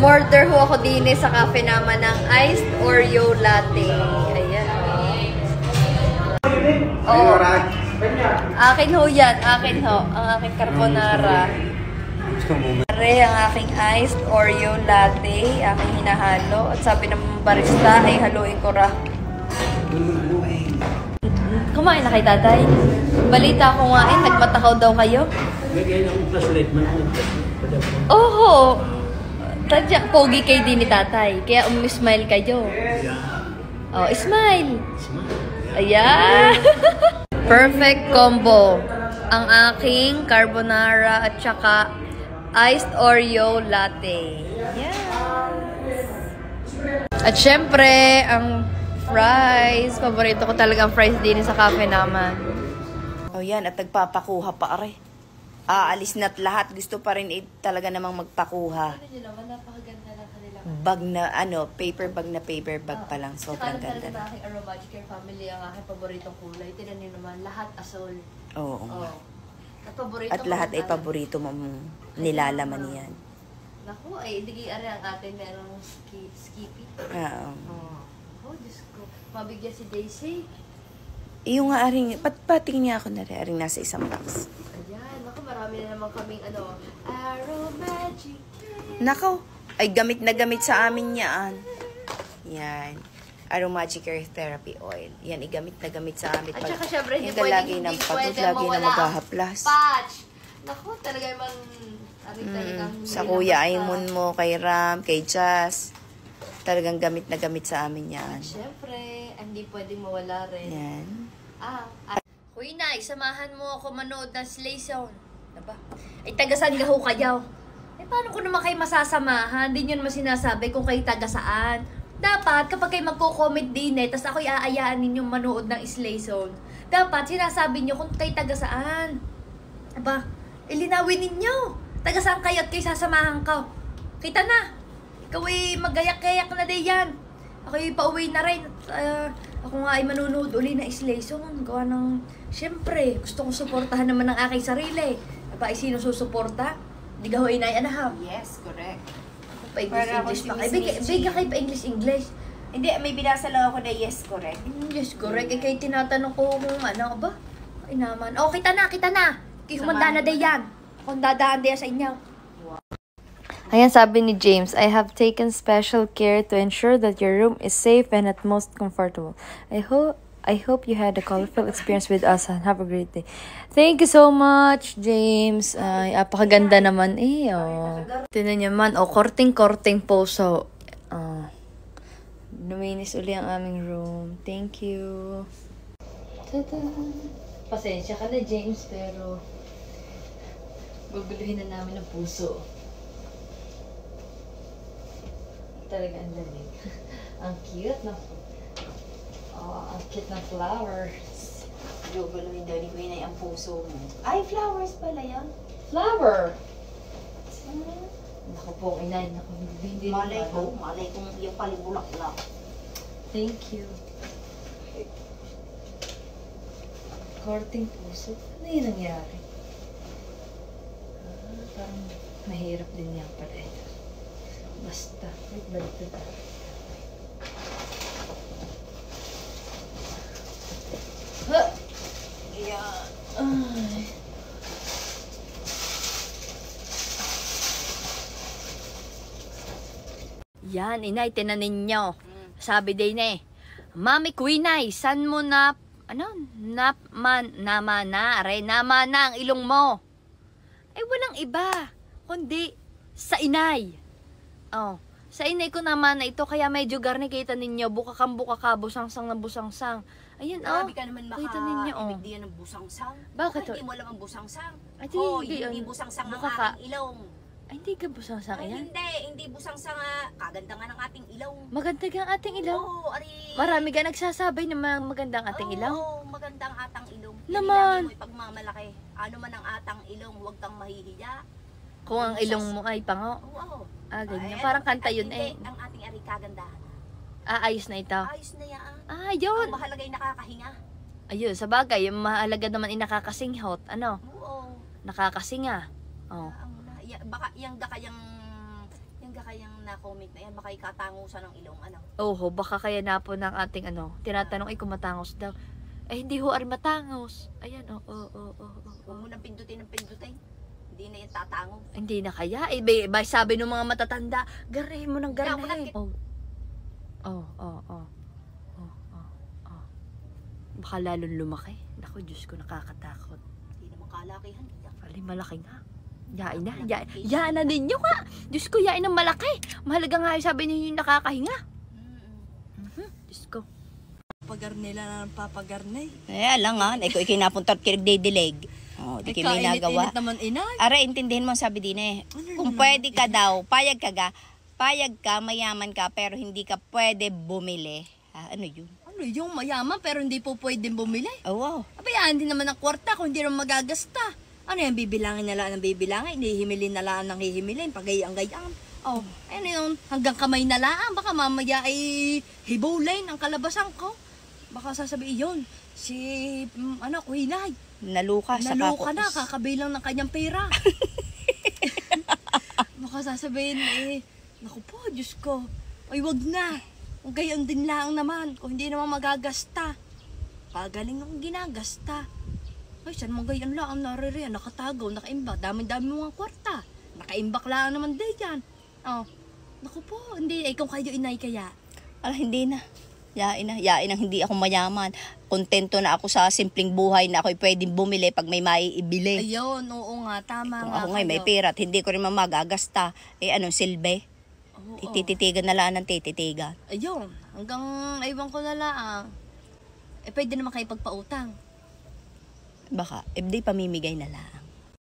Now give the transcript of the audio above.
Umorder ho ako din sa cafe naman ng iced Oreo latte. Ayan. Oh. Akin ho yan. Akin ho. Ang aking carbonara. Pare, ang aking iced Oreo latte. Aking hinahalo. At sabi ng barista ay haluin ko ra. Kumain na kay tatay. Balita ko nga nagmatakaw daw kayo. Oho. Tadya, pogi kayo din ni tatay. Kaya smile kayo. Oh, smile. Ayan. Perfect combo. Ang aking carbonara at saka iced Oreo latte. Yes. At syempre, ang fries. Paborito ko talaga ang fries din sa cafe naman. Oh, yan. At nagpapakuha pa, are. Aalis na't lahat. Gusto pa rin talaga namang magpakuha. Bag na, paper bag pa lang. Sobrang ganda na. Ang aking Aromagic family, ang aking paboritong kulay. Tinan niyo naman, lahat asol. Oo. Oh. At lahat ay paborito mong nilalaman yan. Naku, ay hindi ang atin merong skippy. Oo. Oh, Diyos ko. Mabigyan si Daisy. Yung nga aring, pating niya ako na rin, aring nasa isang box. Ayan, naku, marami na naman kaming Aromagic. Nako, ay gamit na gamit sa amin yan. Yan. Aromagic Hair Therapy Oil. Yan, igamit na gamit sa amin. At saka syempre, hindi lagi ng pagod, lagi na maghahaplas. Patch! Naku, talaga yung sa Kuya Aimon mo, kay Ram, kay Jazz. Talagang gamit na gamit sa amin yan. Syempre, hindi pwedeng mawala rin. Yan. Kuya Nay, samahan mo ako manood ng Slay Zone. Diba? Ay, tagasan ka ho kayo. Eh, paano ko naman kayo masasamahan? Hindi nyo naman sinasabi kung kayo taga saan. Dapat, kapag kayo magko-comment din tapos ako'y aayaan ninyong manood ng Slay Zone, dapat sinasabi nyo kung kayo taga saan. Aba, ilinawin ninyo. Taga saan kayo at kayo sasamahan ko. Kita na. Ikaw ay magayak-gayak na din yan. Ako'y pauwi na rin. Ako nga ay manunood uli na Slay Zone. Gawa ng, syempre, gusto kong suportahan naman ng aking sarili. Aba, ay sino susuporta? Hindi ka ho inay-anahaw. Yes, correct. Pa-English pa kayo. Bigyan kayo pa-English. Hindi, may binasa lang ako na yes, correct. Yes, correct. Eh, kayo tinatanong ko kung ano ba? Ay naman. Oh, kita na. Kaya humanda na din yan. Kung dadaan din sa inyo. Ayan, sabi ni James, I have taken special care to ensure that your room is safe and at most comfortable. I hope you had a colorful experience with us and have a great day. Thank you so much, James. Ay, apakaganda naman eh. Oh. Tinan niyo man, korting-korting po. So, luminis uli ang aming room. Thank you. Tada! Pasensya ka na, James, pero guguluhin na namin ang puso. Talaga ang lamig. Ang cute na ang cute ng flowers. Guguluhin daw ni Kuya ang puso mo. Ay, flowers pala yan. Flower! Naku po, inay. Naku, hindi malay ko yung palibulak lang. Thank you. Korting puso? Ano yung nangyari? Parang mahirap din yan pala. Basta, balik na. Yeah. Ay. Yan, inay, tinanin nyo. Sabi din Mami Quinay, san mo na, nama na ang ilong mo. Ay, walang iba, kundi sa inay. Oh, sa inay ko naman na ito, kaya medyo garni kita ninyo, buka ka, busangsang na busangsang. Ayan, Grabe ka naman kita ninyo, ibig diyan ng busangsang. Bakit? Hindi mo alam ang busangsang. Ay, hindi busangsang ang ating ilong. Ay, hindi ka busangsang yan? Hindi busangsang kaganda nga ng ating ilong. Maganda ka ang ating ilong? Oo, marami ka nagsasabay na maganda ang ating ilong? Oo, maganda ang atang ilong. Naman. Hindi mo ipagmamalaki. Ano man ang atang ilong, huwag kang mahihiya. Kung ang ilong mo ay pango? Oo. Ganyan. Parang kanta yun Hindi, ang ating kagandahan. Ayos na ito? Ayos na yan. Yun. Ang mahalaga ay nakakahinga. Ayun, sa bagay, yung mahalaga naman ay nakakasinghot. Ano? Oo. Nakakasinga. Oh. Baka yung kayang na-comment na yan, baka ikatangusan ng ilong, ano? Oho, baka kaya na po ng ating tinatanong ay kung matangos daw. Eh, hindi ho ari matangos. Ayan, Huwag mo nang pindutin ng pindutin. Hindi na yan tatango. Hindi na kaya. Eh, bay sabi ng mga matatanda, garahin mo ng garahin. Baka lalong lumaki. Naku, Diyos ko, nakakatakot. Hindi naman kalakihan. Ali, malaki nga. Yain na. Yain na ninyo nga. Diyos ko, yain ng malaki. Mahalaga nga sabi ninyo yung nakakahinga. Diyos ko. Pagarnay lang ng papagarnay. Alam nga, ikaw ikinapunta at kinagdidilig. Di kayo may nagawa. Kainit naman inay. Ara, intindihin mo sabi din eh. Kung pwede ka daw, payag ka, mayaman ka, pero hindi ka pwede bumili. Ano yun? Ano yung mayaman pero hindi po pwedeng bumili? Oh, wow. Abay, hindi naman ang kwarta kung hindi naman magagasta. Ano yan, bibilangin na lang ng bibilangin, hihimilin na lang ng hihimilin, pagayang-gayang. Oh, ano yun, hanggang kamay na lang, baka mamaya ay hibulain ang kalabasan ko. Baka sasabihin yun, si, Kuhinay. Naluka na, kakabilang ng kanyang pera. Baka sasabihin, naku po, Diyos ko, ay wag na. Kung gayon din lang naman, kung hindi naman magagasta. Pagaling ng ginagasta. Ay, saan mo gayon lang ang naririyan, nakatagaw, nakaimbak, dami-dami mga kwarta. Nakaimbak lang naman din yan. Oh, naku po, hindi, kung kayo inay kaya. Hindi na. Yain ang hindi ako mayaman. Kontento na ako sa simpleng buhay na ako'y pwedeng bumili pag may maiibili. Ayun, oo nga, tama kung nga. ako ngayon may pera at hindi ko rin magagasta, anong silbi? Tititigan na lang ng tititigan. Ayun, hanggang aywan ko na lang. Pwede naman kayo pagpautang. Baka, di pamimigay na lang.